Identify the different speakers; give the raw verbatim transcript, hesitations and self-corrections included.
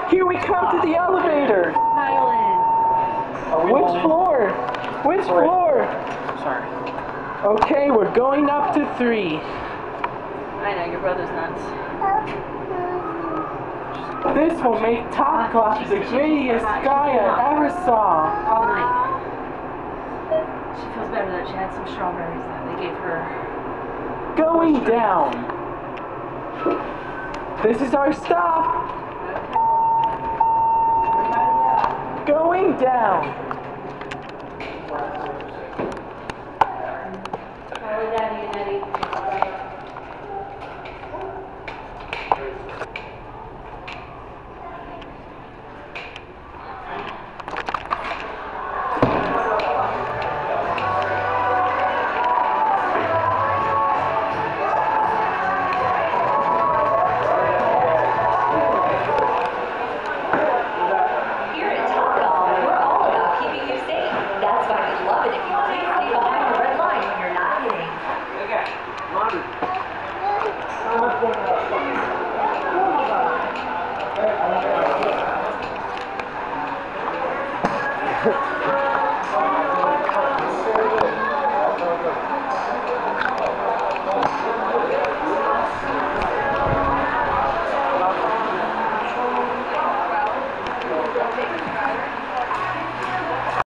Speaker 1: Here we come to the elevator. Which floor? Which floor?
Speaker 2: Sorry.
Speaker 1: Okay, we're going up to three.
Speaker 3: I know, your brother's nuts.
Speaker 1: This will make Top Clock the greatest guy I ever saw.
Speaker 3: All night. She feels better that she had some strawberries that they gave her.
Speaker 1: Going down. This is our stop. Going down.
Speaker 3: Follow Daddy and Eddie.
Speaker 1: Ha ha ha.